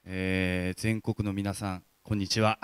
全国の皆さん、こんにちは。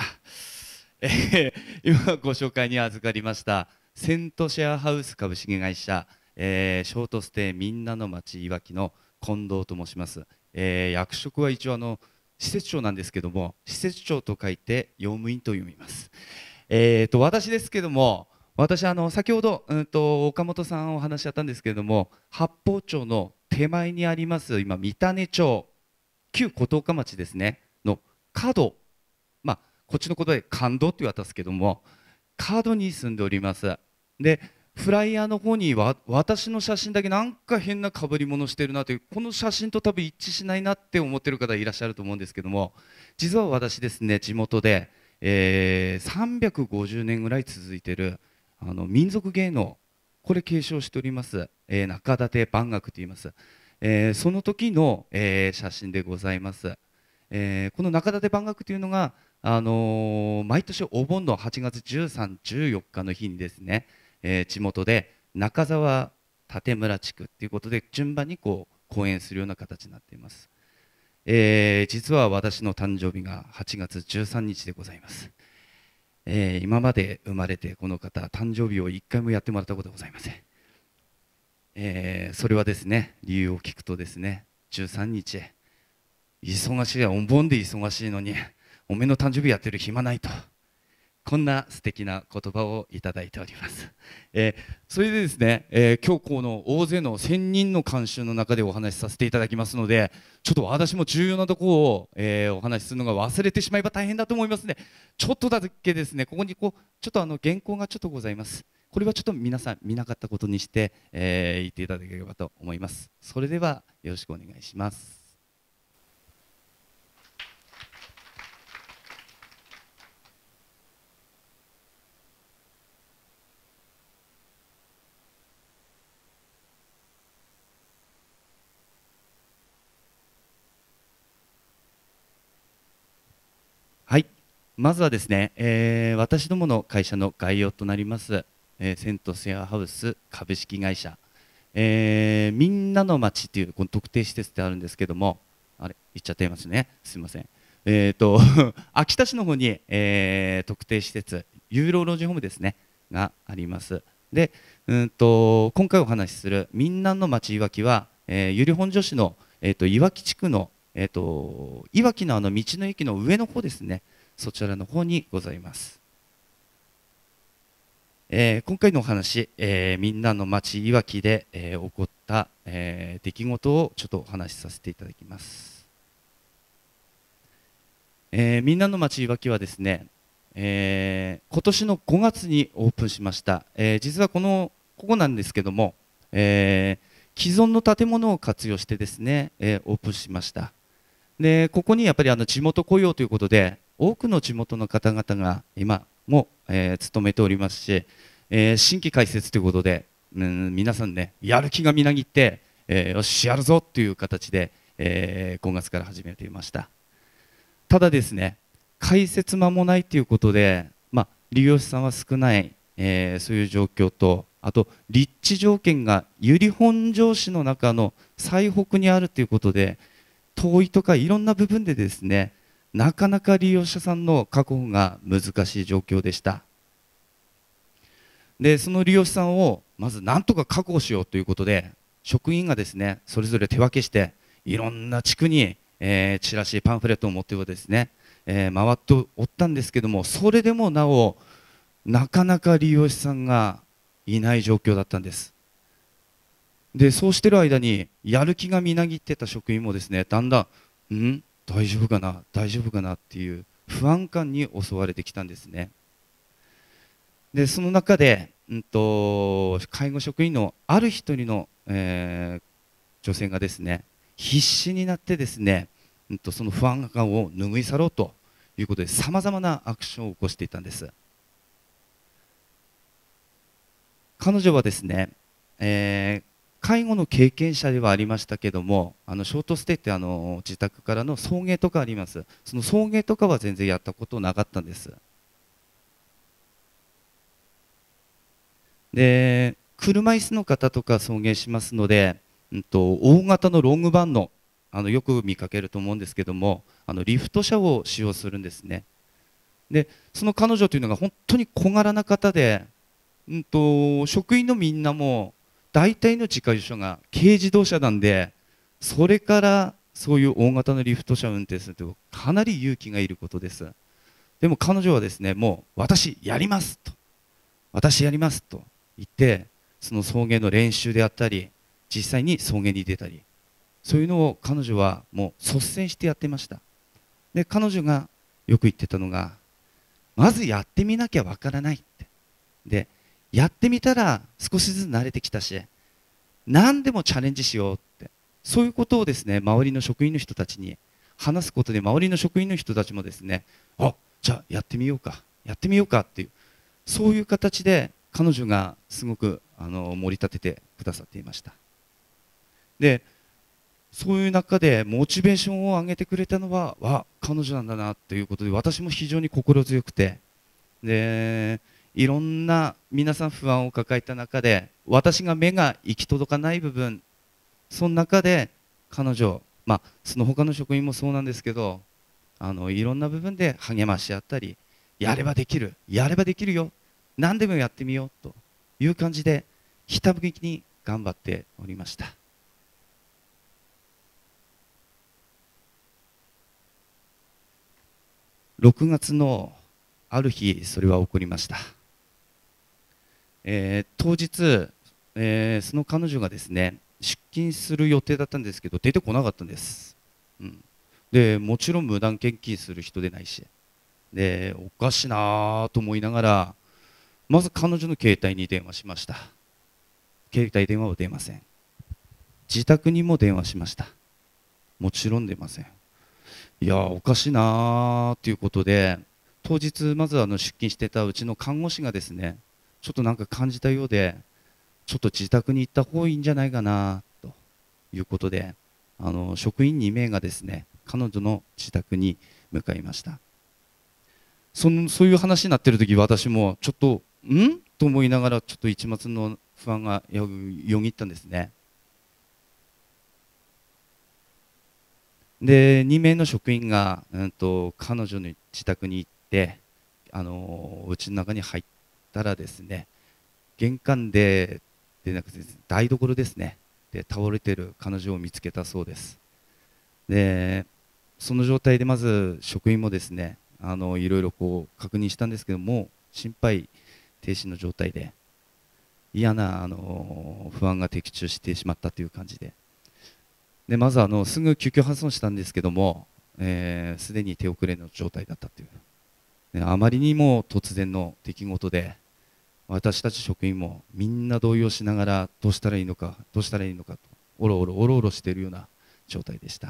今ご紹介に預かりましたセントシェアハウス株式会社、ショートステイみんなの町いわきの近藤と申します。役職は一応施設長なんですけども、施設長と書いて用務員と読みます。私ですけども、私先ほど、岡本さんお話しあったんですけれども、八峰町の手前にあります今三種町、旧琴岡町ですねの角、こっちのことで感動って言われたんですけども、角に住んでおります。でフライヤーの方に私の写真だけなんか変な被り物してるなという、この写真と多分一致しないなって思ってる方いらっしゃると思うんですけども、実は私ですね、地元で、350年ぐらい続いている民族芸能、これ継承しております、中立番楽と言います。その時の、写真でございます。この中立番楽というのが、毎年お盆の8月13、14日の日にですね、地元で中沢立村地区ということで順番に公演するような形になっています。実は私の誕生日が8月13日でございます。今まで生まれてこの方誕生日を1回もやってもらったことはございません。それはですね、理由を聞くとですね、13日忙しい、お盆で忙しいのにおめの誕生日やってる暇ないと、こんな素敵な言葉をいただいております。それでですね、今日この大勢の1000人の観衆の中でお話しさせていただきますので、ちょっと私も重要なところを、お話しするのが忘れてしまえば大変だと思いますので、ちょっとだけですね、ここにちょっと原稿がちょっとございます。これはちょっと皆さん見なかったことにして、言っていただければと思います。それではよろしくお願いします。はい、まずはですね、私どもの会社の概要となります、セントシェアハウス株式会社、みんなの町というこの特定施設であるんですけども、あれ言っちゃっていますね、すみません。秋田市の方に、特定施設有料老人ホームですねがあります。で、今回お話しするみんなの町いわきは、由利本荘市の、いわき地区の、いわきの道の駅の上の方ですね、そちらの方にございます。今回のお話、みんなの町いわきで、起こった、出来事をちょっとお話しさせていただきます。みんなの町いわきはですね、今年の5月にオープンしました。実はここなんですけども、既存の建物を活用してですね、オープンしました。でここにやっぱり地元雇用ということで多くの地元の方々が今も、勤めておりますし、新規開設ということで、皆さんねやる気がみなぎって、よしやるぞという形で、5月から始めていました。ただですね、開設間もないということで、利用者さんは少ない、そういう状況と、あと立地条件が由利本荘市の中の最北にあるということで、遠いとかいろんな部分でですね、なかなか利用者さんの確保が難しい状況でした。でその利用者さんをまずなんとか確保しようということで、職員がですねそれぞれ手分けしていろんな地区に、チラシパンフレットを持ってはですね、回っておったんですけども、それでもなおなかなか利用者さんがいない状況だったんです。でそうしてる間にやる気がみなぎってた職員もですね、だんだん大丈夫かな大丈夫かなっていう不安感に襲われてきたんですね。でその中で、介護職員のある一人の、女性がですね必死になってですね、その不安感を拭い去ろうということでさまざまなアクションを起こしていたんです。彼女はですね、介護の経験者ではありましたけども、ショートステイって自宅からの送迎とかあります。その送迎とかは全然やったことなかったんです。で車椅子の方とか送迎しますので、大型のロングバンの、 よく見かけると思うんですけども、リフト車を使用するんですね。でその彼女というのが本当に小柄な方で、職員のみんなも大体の自家用車が軽自動車なんで、それからそういう大型のリフト車を運転するとかなり勇気がいることです。でも彼女はですね、もう私やりますと、私やりますと言って、その送迎の練習であったり、実際に送迎に出たり、そういうのを彼女はもう率先してやってました。で彼女がよく言ってたのが、まずやってみなきゃわからないって。でやってみたら少しずつ慣れてきたし、何でもチャレンジしようって、そういうことをですね、周りの職員の人たちに話すことで、周りの職員の人たちもですね、あ、じゃあやってみようか、やってみようかっていう、そういう形で彼女がすごく盛り立ててくださっていました。でそういう中でモチベーションを上げてくれたのは彼女なんだなということで、私も非常に心強くて、でいろんな皆さん不安を抱えた中で、私が目が行き届かない部分、その中で彼女、その他の職員もそうなんですけど、いろんな部分で励まし合ったり、やればできる、やればできるよ、何でもやってみようという感じでひたむきに頑張っておりました。6月のある日、それは起こりました。当日、その彼女がですね、出勤する予定だったんですけど出てこなかったんです。でもちろん無断欠勤する人でないし、でおかしいなと思いながら、まず彼女の携帯に電話しました。携帯電話は出ません。自宅にも電話しました。もちろん出ません。いやおかしいなということで、当日まず出勤してたうちの看護師がですね、ちょっとなんか感じたようで、ちょっと自宅に行った方がいいんじゃないかなということで、職員2名がですね、彼女の自宅に向かいました。そういう話になっている時、私もちょっとと思いながら、ちょっと一抹の不安がよぎったんですね。で2名の職員が、彼女の自宅に行って、うちの中に入ったらですね、玄関でなくて台所ですね、で倒れている彼女を見つけたそうです。でその状態でまず職員もですね、いろいろこう確認したんですけども、心肺停止の状態で、嫌な不安が的中してしまったという感じで、まずすぐ救急搬送したんですけども、すでに手遅れの状態だったという、あまりにも突然の出来事で、私たち職員もみんな動揺しながら、どうしたらいいのかどうしたらいいのかとおろおろしているような状態でした。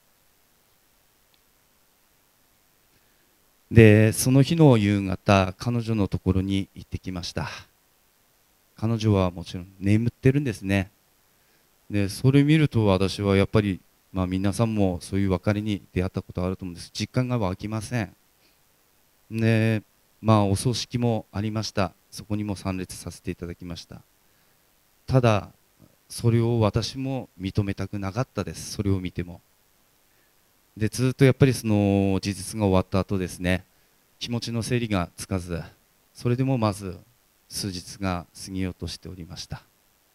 でその日の夕方、彼女のところに行ってきました。彼女はもちろん眠ってるんですね。でそれを見ると、私はやっぱり、皆さんもそういう別れに出会ったことあると思うんです。実感が湧きません。でお葬式もありました。そこにも参列させていただきました。ただそれを私も認めたくなかったです。それを見ても。でずっとやっぱりその事実が終わった後ですね、気持ちの整理がつかず、それでもまず数日が過ぎようとしておりました。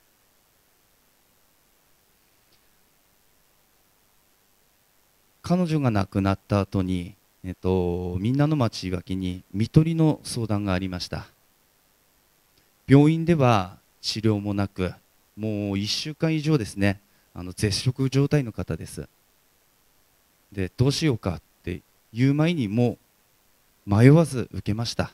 彼女が亡くなった後に、みんなの町いわきに看取りの相談がありました。病院では治療もなく、もう1週間以上ですね、絶食状態の方です。でどうしようかっていう前に、もう迷わず受けました。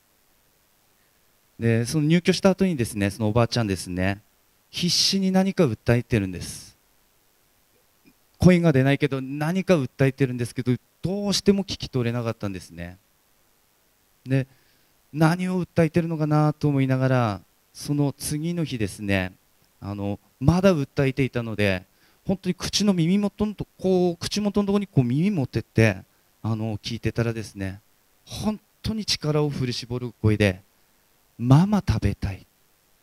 でその入居した後にですね、そのおばあちゃんですね、必死に何か訴えてるんです。声が出ないけど何か訴えてるんですけど、どうしても聞き取れなかったんですね。で何を訴えてるのかなと思いながら、その次の日ですね、まだ訴えていたので、本当に口の耳元のとこう口元のところにこう耳持ってって聞いてたらですね、本当に力を振り絞る声で、ママ食べたい、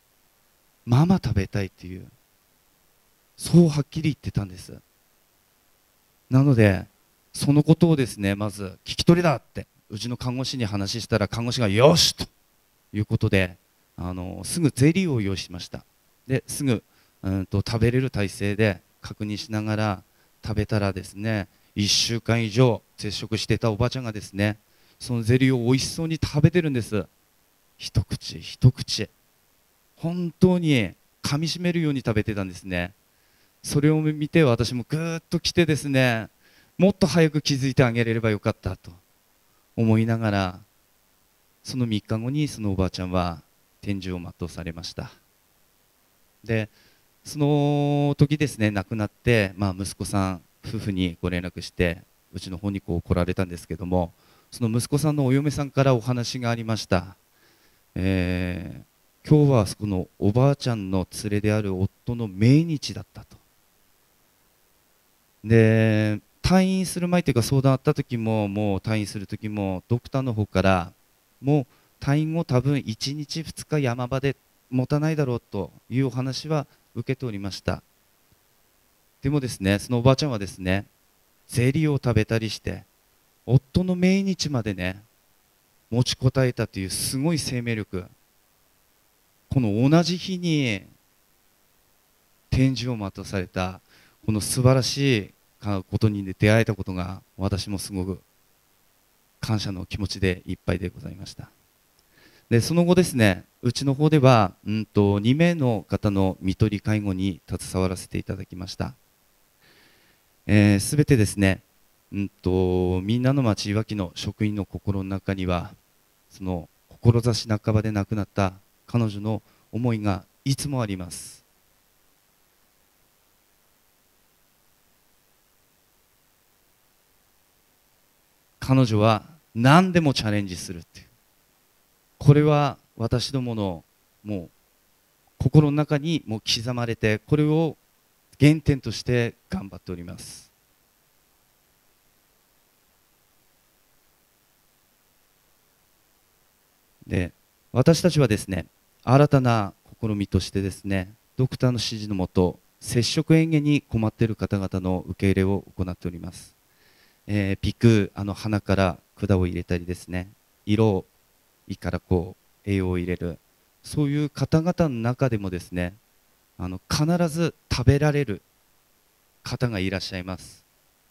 ママ食べたいっていう、そうはっきり言ってたんです。 なのでそのことをですね、まず聞き取りだってうちの看護師に話したら、看護師がよしということで、すぐゼリーを用意しました。ですぐ食べれる体勢で確認しながら食べたらですね、1週間以上接触していたおばあちゃんがですね、そのゼリーを美味しそうに食べてるんです。一口一口、本当に噛みしめるように食べてたんですね。それを見て私もぐーっと来てですね、もっと早く気づいてあげれればよかったと思いながら、その3日後にそのおばあちゃんは天寿を全うされました。でその時ですね、亡くなって、息子さん夫婦にご連絡してうちの方にこう来られたんですけども、その息子さんのお嫁さんからお話がありました。今日はそのおばあちゃんの連れである夫の命日だったと。で退院する前というか、相談あった時も、もう退院する時もドクターの方からもう退院後多分1日2日山場で持たないだろうというお話は受けておりました。でもですね、そのおばあちゃんはですね、ゼリーを食べたりして夫の命日までね持ちこたえたというすごい生命力、この同じ日に天寿を全うされたこの素晴らしいことに出会えたことが、私もすごく感謝の気持ちでいっぱいでございました。でその後ですね、うちの方では2名の方の看取り介護に携わらせていただきました。すべてですね、みんなの町いわきの職員の心の中には、その志半ばで亡くなった彼女の思いがいつもあります。彼女は何でもチャレンジするっていう、これは私どものもう心の中にもう刻まれて、これを原点として頑張っております。で私たちはですね、新たな試みとしてですね、ドクターの指示のもと接触嚥下に困っている方々の受け入れを行っております。ピク鼻から管を入れたりですね、胃からこう栄養を入れる、そういう方々の中でもですね、必ず食べられる方がいらっしゃいます。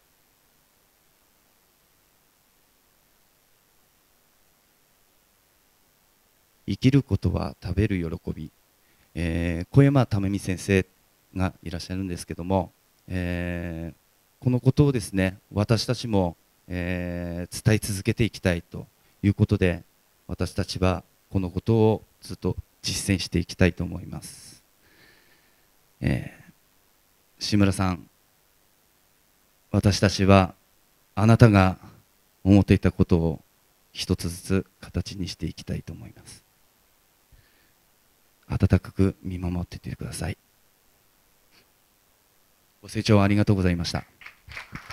生きることは食べる喜び、小山珠美先生がいらっしゃるんですけども、このことをですね、私たちも、伝え続けていきたいということで、私たちはこのことをずっと実践していきたいと思います。志村さん、私たちはあなたが思っていたことを一つずつ形にしていきたいと思います。温かく見守っていてください。ご清聴ありがとうございました。